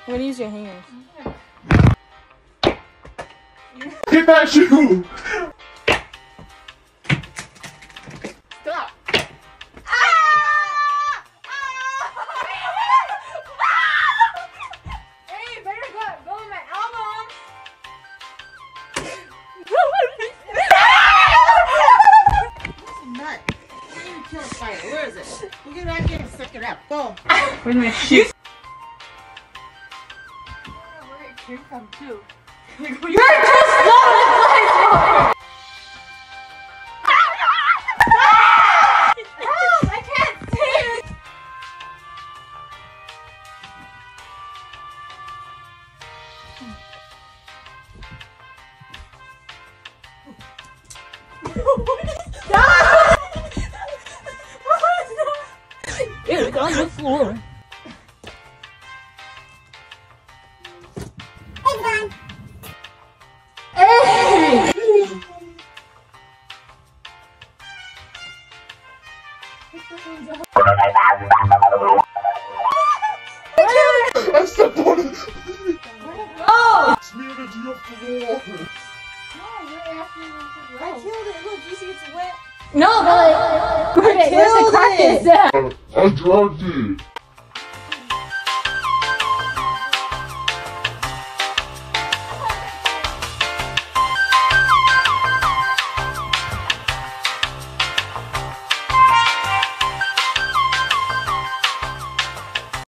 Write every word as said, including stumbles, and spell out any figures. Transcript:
gonna use your hands. Get that shoe! Stop! Hey, better go, go in my album! Nut. You can't even kill a spider. Where is it? Look at that game. Suck it up. Go. Where's my shoe? Where it came from too. You're too slow to play Help! I can't see it! It's on the floor. It's gone. Hey! I stepped on it! Oh! Smeared into your floor! I killed it. Look, you see it's wet. No, but like, where did the crack is at? I dragged it!